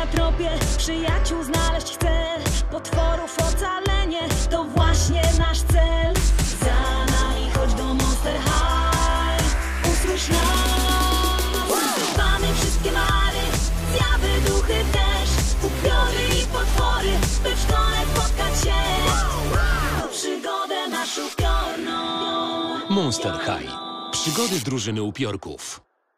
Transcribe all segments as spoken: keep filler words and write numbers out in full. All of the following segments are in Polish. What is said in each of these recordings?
na tropie, przyjaciół znaleźć chcę. Potworów ocalenie to właśnie nasz cel. Za nami chodź do Monster High, usłysz nas. Ukrywamy wszystkie mary, zjawy, duchy też, upiory i potwory, by w szkole spotkać się. To przygodę masz upiorną. Monster High. Przygody drużyny upiorków.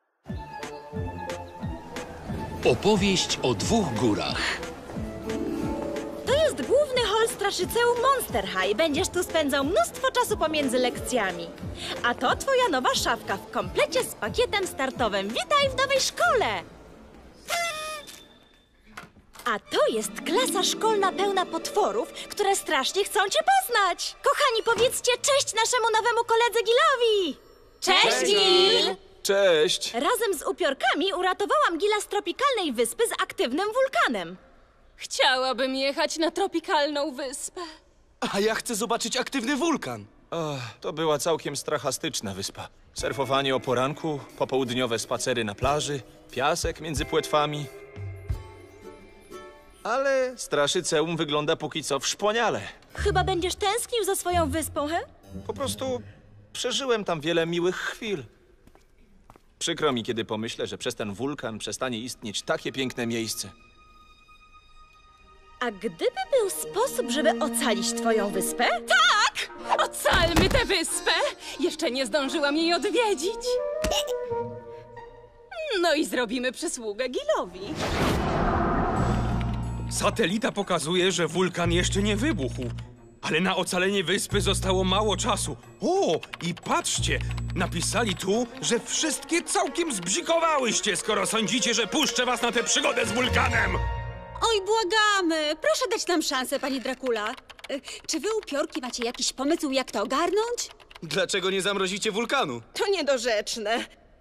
Opowieść o dwóch górach. To jest główny hol straszyceum Monster High. Będziesz tu spędzał mnóstwo czasu pomiędzy lekcjami. A to twoja nowa szafka w komplecie z pakietem startowym. Witaj w nowej szkole! A to jest klasa szkolna pełna potworów, które strasznie chcą cię poznać. Kochani, powiedzcie cześć naszemu nowemu koledze Gilowi! Cześć, Gil! Cześć! Razem z upiorkami uratowałam Gila z tropikalnej wyspy z aktywnym wulkanem. Chciałabym jechać na tropikalną wyspę. A ja chcę zobaczyć aktywny wulkan. Oh, to była całkiem strachastyczna wyspa. Surfowanie o poranku, popołudniowe spacery na plaży, piasek między płetwami. Ale straszyceum wygląda póki co wspaniale. Chyba będziesz tęsknił za swoją wyspą, he? Po prostu przeżyłem tam wiele miłych chwil. Przykro mi, kiedy pomyślę, że przez ten wulkan przestanie istnieć takie piękne miejsce. A gdyby był sposób, żeby ocalić twoją wyspę? Tak! Ocalmy tę wyspę! Jeszcze nie zdążyłam jej odwiedzić. No i zrobimy przysługę Gilowi. Satelita pokazuje, że wulkan jeszcze nie wybuchł. Ale na ocalenie wyspy zostało mało czasu. O, i patrzcie! Napisali tu, że wszystkie całkiem zbzikowałyście, skoro sądzicie, że puszczę was na tę przygodę z wulkanem! Oj, błagamy! Proszę dać nam szansę, pani Dracula. E, Czy wy, upiorki, macie jakiś pomysł, jak to ogarnąć? Dlaczego nie zamrozicie wulkanu? To niedorzeczne.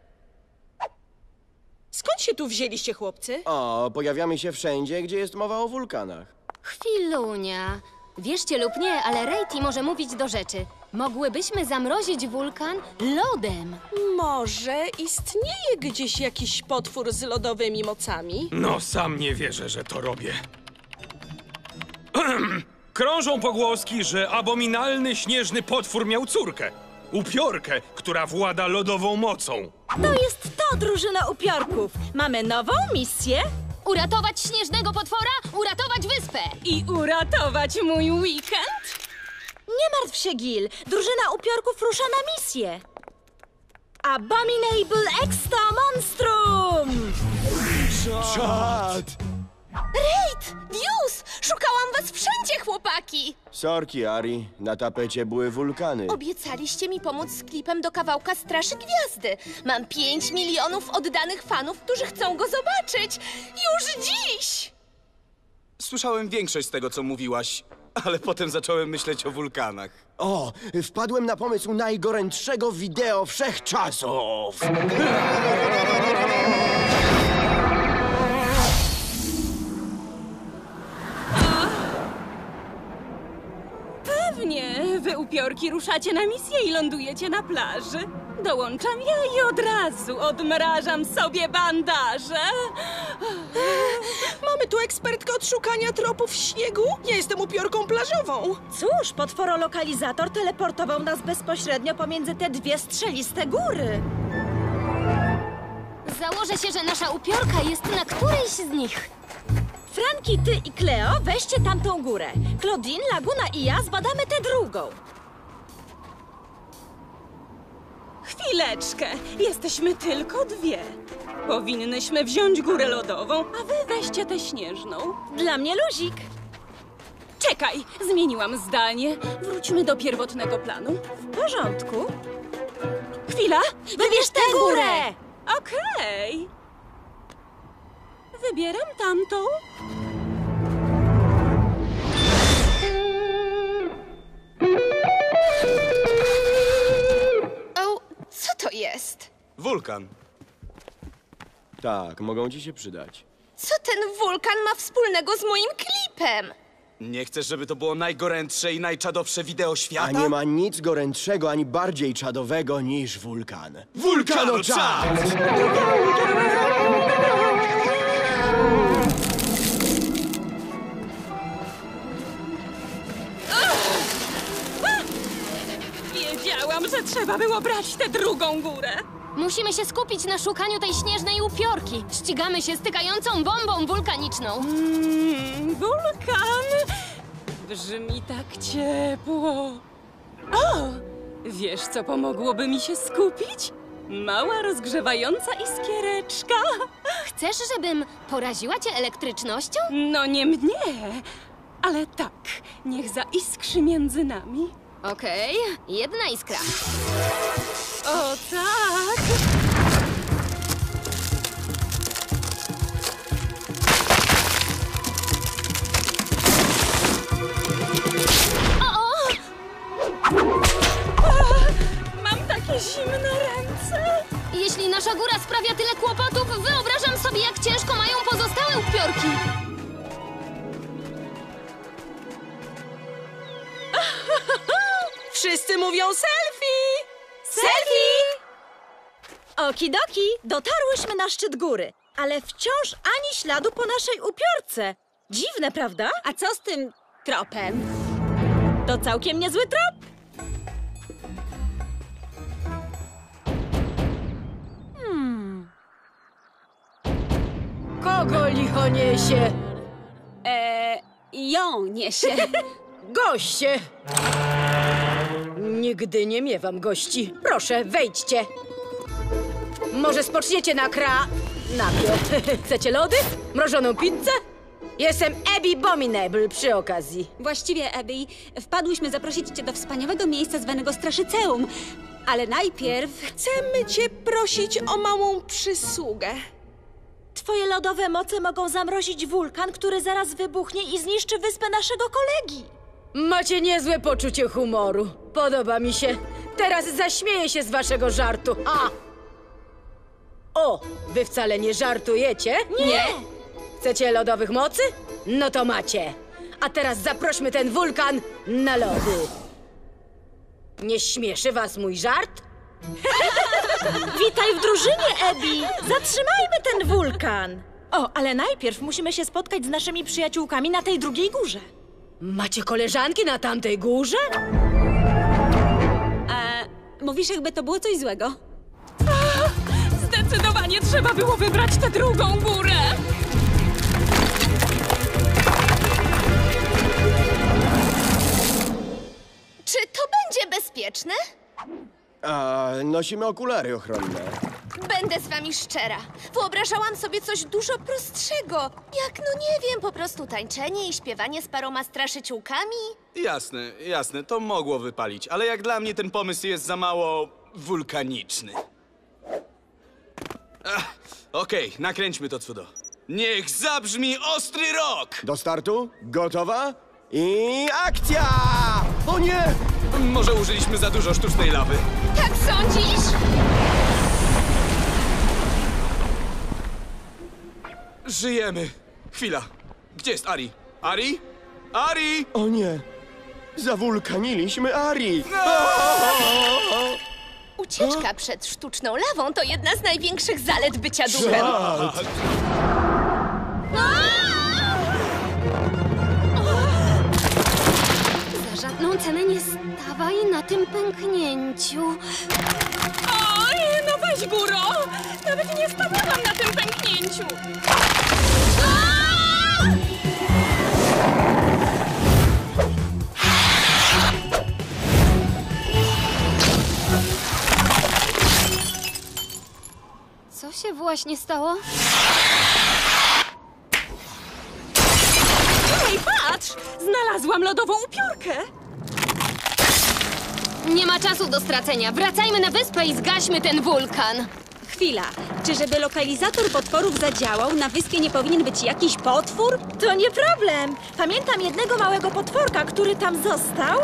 Skąd się tu wzięliście, chłopcy? O, pojawiamy się wszędzie, gdzie jest mowa o wulkanach. Chwilunia. Wierzcie lub nie, ale Rejti może mówić do rzeczy. Mogłybyśmy zamrozić wulkan lodem. Może istnieje gdzieś jakiś potwór z lodowymi mocami? No, sam nie wierzę, że to robię. Krążą pogłoski, że abominalny śnieżny potwór miał córkę. Upiorkę, która włada lodową mocą. To jest to, drużyna upiorków. Mamy nową misję. Uratować śnieżnego potwora, uratować wyspę. I uratować mój weekend? Nie martw się, Gil. Drużyna upiorków rusza na misję. Abominable Extra Monstrum! Czad! Rejt! Dius! Szukałam was wszędzie, chłopaki! Sorki, Ari. Na tapecie były wulkany. Obiecaliście mi pomóc z klipem do kawałka Straszy Gwiazdy. Mam pięć milionów oddanych fanów, którzy chcą go zobaczyć. Już dziś! Słyszałem większość z tego, co mówiłaś, ale potem zacząłem myśleć o wulkanach. O, wpadłem na pomysł najgorętszego wideo wszechczasów. Pewnie. Wy, upiorki, ruszacie na misję i lądujecie na plaży. Dołączam ja i od razu odmrażam sobie bandaże. Mamy tu ekspertkę od szukania tropów w śniegu. Ja jestem upiorką plażową. Cóż, potworolokalizator teleportował nas bezpośrednio pomiędzy te dwie strzeliste góry. Założę się, że nasza upiorka jest na którejś z nich. Franki, ty i Cleo weźcie tamtą górę. Claudine, Laguna i ja zbadamy tę drugą. Chwileczkę. Jesteśmy tylko dwie. Powinnyśmy wziąć górę lodową, a wy weźcie tę śnieżną. Dla mnie luzik. Czekaj, zmieniłam zdanie. Wróćmy do pierwotnego planu. W porządku. Chwila. Wybierz tę górę! Okej. Wybieram tamtą. O, co to jest? Wulkan. Tak, mogą ci się przydać. Co ten wulkan ma wspólnego z moim klipem? Nie chcesz, żeby to było najgorętsze i najczadowsze wideo świata? A nie ma nic gorętszego ani bardziej czadowego niż wulkan. Wulkanoczad! trzeba było brać tę drugą górę. Musimy się skupić na szukaniu tej śnieżnej upiorki. Ścigamy się stykającą bombą wulkaniczną. Mm, wulkan! Brzmi tak ciepło. O! Wiesz, co pomogłoby mi się skupić? Mała, rozgrzewająca iskiereczka. Chcesz, żebym poraziła cię elektrycznością? No nie mnie, ale tak, niech zaiskrzy między nami. Okej, jedna iskra. O tak! O! Mam takie zimne ręce. Jeśli nasza góra sprawia tyle kłopotów, wyobrażam sobie, jak ciężko mają pozostałe upiorki. Wszyscy mówią selfie! Selfie! Okidoki, dotarłyśmy na szczyt góry, ale wciąż ani śladu po naszej upiorce. Dziwne, prawda? A co z tym tropem? To całkiem niezły trop. Hmm. Kogo licho niesie? Eee, ją niesie. Goście! Nigdy nie miewam gości. Proszę, wejdźcie. Może spoczniecie na kra... napie. Chcecie lody? Mrożoną pizzę? Jestem Abby Bominable przy okazji. Właściwie, Abby, wpadłyśmy zaprosić cię do wspaniałego miejsca zwanego Straszyceum, ale najpierw... Chcemy cię prosić o małą przysługę. Twoje lodowe moce mogą zamrozić wulkan, który zaraz wybuchnie i zniszczy wyspę naszego kolegi. Macie niezłe poczucie humoru. Podoba mi się. Teraz zaśmieję się z waszego żartu. A! O, wy wcale nie żartujecie? Nie! Chcecie lodowych mocy? No to macie. A teraz zaprośmy ten wulkan na lody. Nie śmieszy was mój żart? Witaj w drużynie, Abby! Zatrzymajmy ten wulkan! O, ale najpierw musimy się spotkać z naszymi przyjaciółkami na tej drugiej górze. Macie koleżanki na tamtej górze? A mówisz, jakby to było coś złego? A, zdecydowanie trzeba było wybrać tę drugą górę. Czy to będzie bezpieczne? A, nosimy okulary ochronne. Będę z wami szczera. Wyobrażałam sobie coś dużo prostszego. Jak, no nie wiem, po prostu tańczenie i śpiewanie z paroma straszyciółkami. Jasne, jasne, to mogło wypalić, ale jak dla mnie ten pomysł jest za mało wulkaniczny. Ach, Okej, nakręćmy to cudo. Niech zabrzmi ostry rok! Do startu? Gotowa? I akcja! O nie! Może użyliśmy za dużo sztucznej lawy. Tak sądzisz? Żyjemy. Chwila. Gdzie jest Ari? Ari? Ari! O nie! Zawulkaniliśmy Ari! Ucieczka przed sztuczną lawą to jedna z największych zalet bycia duchem. Żart. Za żadną cenę nie stawaj na tym pęknięciu. Oj, no weź, góro! Nawet nie stawałam na tym pęknięciu. Co się właśnie stało? Hej, patrz! Znalazłam lodową upiorkę. Nie ma czasu do stracenia. Wracajmy na wyspę i zgaśmy ten wulkan. Chwila, czy żeby lokalizator potworów zadziałał, na wyspie nie powinien być jakiś potwór? To nie problem. Pamiętam jednego małego potworka, który tam został.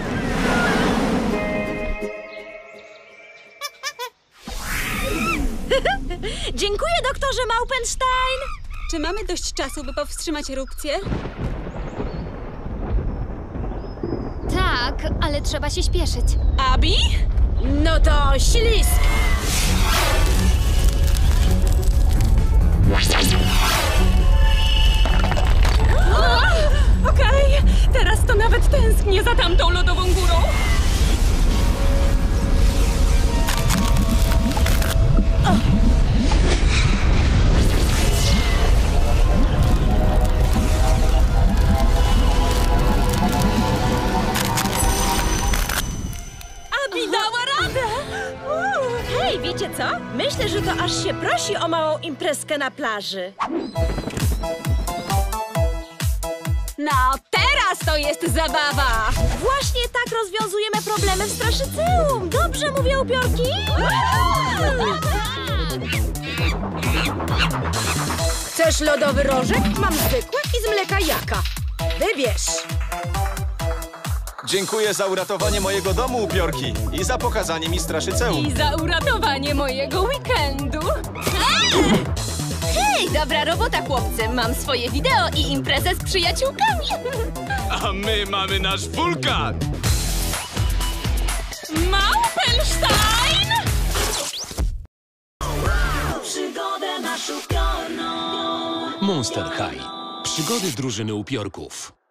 Dziękuję, doktorze Maupenstein! Czy mamy dość czasu, by powstrzymać erupcję? Tak, ale trzeba się śpieszyć. Abby? No to ślisk! Okej, teraz to nawet tęsknię za tamtą lodową górą. prosi o małą imprezkę na plaży. No, teraz to jest zabawa! Właśnie tak rozwiązujemy problemy w Straszyceum. Dobrze mówię, upiorki? Chcesz lodowy rożek? Mam zwykły i z mleka jaka. Wybierz. Dziękuję za uratowanie mojego domu, upiorki. I za pokazanie mi Straszyceum. I za uratowanie mojego weekendu. Hej, dobra robota, chłopcy. Mam swoje wideo i imprezę z przyjaciółkami. A my mamy nasz wulkan! Małpenstein! Przygodę naszą piorną. Monster High. Przygody drużyny upiorków.